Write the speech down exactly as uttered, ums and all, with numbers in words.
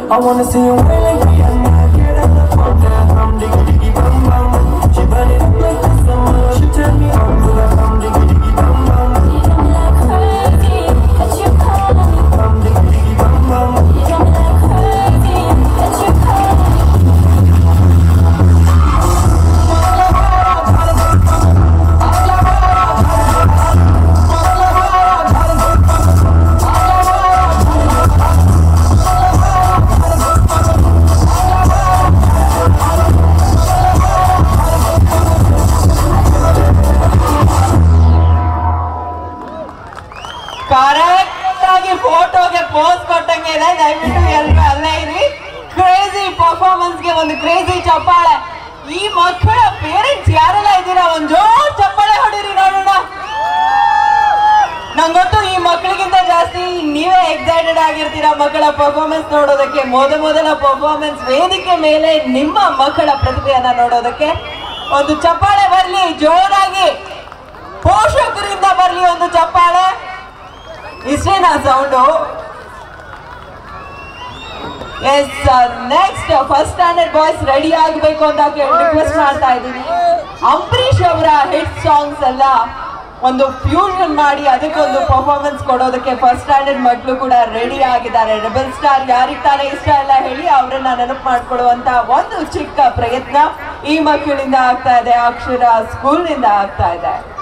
I wanna see you wailing, yeah, get on the phone, bum diggy diggy bum bum. She burn it up like the summer. She turn me on to the bum diggy diggy bum bum. You got me like crazy, that you calling me. Bum diggy diggy bum bum. You got me like crazy, that you calling me. Correct ಆಗಿ ಫೋಟೋಗೆ pose ಕೊಟ್ಟಂಗೆ ಇದೆ. ದಯವಿಟ್ಟು ಎಲ್ಲರೂ ಅಲ್ಲೇ ಇರಿ. Crazy performance ಗೆ ಒಂದು ಕ್ರೇಜಿ ಚಪ್ಪಾಳೆ. ಈ ಮಕ್ಕಳ ಪೇರೆಂಟ್ಸ್ ಯಾರೆಲ್ಲ ಇದ್ದೀರಾ ಒಂದ್ ಜೋರ್ ಚಪ್ಪಾಳೆ ಹೊಡೀರಿ ನೋಡೋಣ. ನಂಗೊತ್ತು ಈ ಮಕ್ಕಳಿಗಿಂತ ಜಾಸ್ತಿ ನೀವೇ ಎಕ್ಸೈಟೆಡ್ ಆಗಿರ್ತೀರಾ ಮಕ್ಕಳ ಪರ್ಫಾರ್ಮೆನ್ಸ್ ನೋಡೋದಕ್ಕೆ. ಮೊದ ಮೊದಲ ಪರ್ಫಾರ್ಮೆನ್ಸ್ ವೇದಿಕೆ ಮೇಲೆ ನಿಮ್ಮ ಮಕ್ಕಳ ಪ್ರತಿಭೆಯನ್ನ ನೋಡೋದಕ್ಕೆ ಒಂದು ಚಪ್ಪಾಳೆ ಬರ್ಲಿ ಜೋರಾಗಿ. ಪೋಷಕರಿಂದ ಬರ್ಲಿ ಒಂದು ಚಪ್ಪಾಳೆ. ಇಷ್ಟೇನಾ sound? Yes, next first standard boys ready ಆಗಬೇಕು ಅಂತ ರಿಕ್ವೆಸ್ಟ್ ಮಾಡ್ತಾ ಇದ್ದೀನಿ. ಅಂಬರೀಷ್ ಅವರ ಹಿಟ್ ಸಾಂಗ್ಸ್ ಎಲ್ಲ ಒಂದು ಫ್ಯೂಷನ್ ಮಾಡಿ ಅದಕ್ಕೊಂದು ಪರ್ಫಾರ್ಮೆನ್ಸ್ ಕೊಡೋದಕ್ಕೆ ಫಸ್ಟ್ ಸ್ಟ್ಯಾಂಡರ್ಡ್ ಮಕ್ಕಳು ಕೂಡ ರೆಡಿ ಆಗಿದ್ದಾರೆ. ರೆಬಲ್ ಸ್ಟಾರ್ ಯಾರಿಗೆ ತಾನೇ ಇಷ್ಟ ಎಲ್ಲ ಹೇಳಿ ಅವರನ್ನ ನೆನಪು ಮಾಡ್ಕೊಳ್ಳುವಂತ ಒಂದು ಚಿಕ್ಕ ಪ್ರಯತ್ನ ಈ ಮಕ್ಕಳಿಂದ ಆಗ್ತಾ ಇದೆ. ಅಕ್ಷರ ಸ್ಕೂಲ್ ನಿಂದ ಆಗ್ತಾ ಇದೆ.